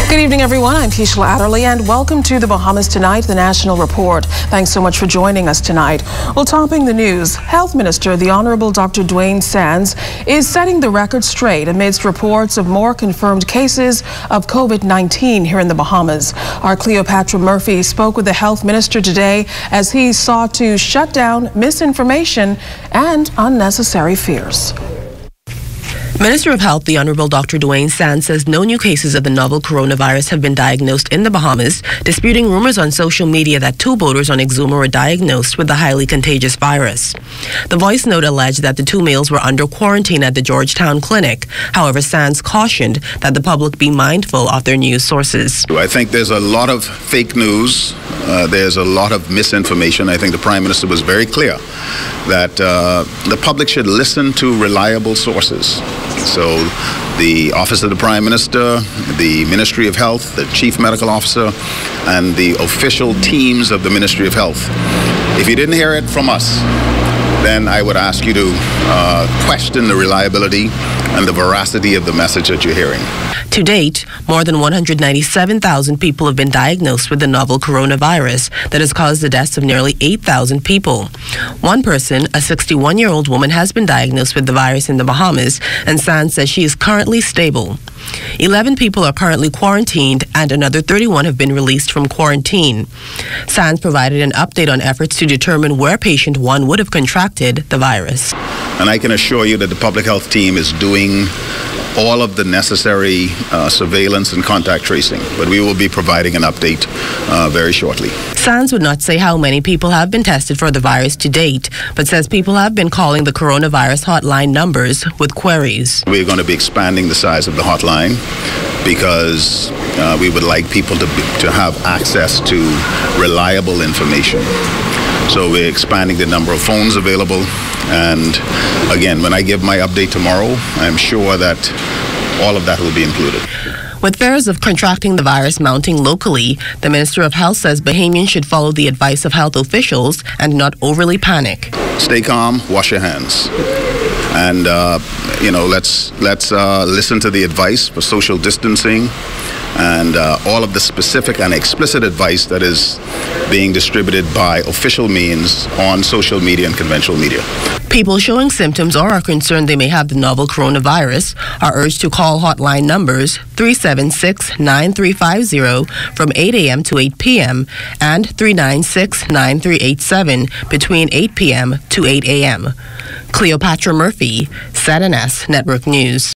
Good evening, everyone. I'm Keishla Adderley, and welcome to the Bahamas Tonight, the National Report. Thanks so much for joining us tonight. Well, topping the news, Health Minister, the Honorable Dr. Dwayne Sands, is setting the record straight amidst reports of more confirmed cases of COVID-19 here in the Bahamas. Our Cleopatra Murphy spoke with the Health Minister today as he sought to shut down misinformation and unnecessary fears. Minister of Health, the Honorable Dr. Dwayne Sands, says no new cases of the novel coronavirus have been diagnosed in the Bahamas, disputing rumors on social media that 2 boaters on Exuma were diagnosed with the highly contagious virus. The voice note alleged that the 2 males were under quarantine at the Georgetown Clinic. However, Sands cautioned that the public be mindful of their news sources. I think there's a lot of fake news. There's a lot of misinformation. I think the Prime Minister was very clear that the public should listen to reliable sources. So the Office of the Prime Minister, the Ministry of Health, the Chief Medical Officer, and the official teams of the Ministry of Health. If you didn't hear it from us, then I would ask you to question the reliability and the veracity of the message that you're hearing. To date, more than 197,000 people have been diagnosed with the novel coronavirus that has caused the deaths of nearly 8,000 people. One person, a 61-year-old woman, has been diagnosed with the virus in the Bahamas, and Sands says she is currently stable. 11 people are currently quarantined, and another 31 have been released from quarantine. Sands provided an update on efforts to determine where patient 1 would have contracted the virus. And I can assure you that the public health team is doing all of the necessary surveillance and contact tracing, but we will be providing an update very shortly. Sands would not say how many people have been tested for the virus to date, but says people have been calling the coronavirus hotline numbers with queries. We're going to be expanding the size of the hotline because we would like people to have access to reliable information. So we're expanding the number of phones available. And again, when I give my update tomorrow, I'm sure that all of that will be included. With fears of contracting the virus mounting locally, the Minister of Health says Bahamians should follow the advice of health officials and not overly panic. Stay calm, wash your hands. And, let's listen to the advice for social distancing and all of the specific and explicit advice that is being distributed by official means on social media and conventional media. People showing symptoms or are concerned they may have the novel coronavirus are urged to call hotline numbers 376-9350 from 8 a.m. to 8 p.m. and 396-9387 between 8 p.m. to 8 a.m. Cleopatra Murphy, SAT&S Network News.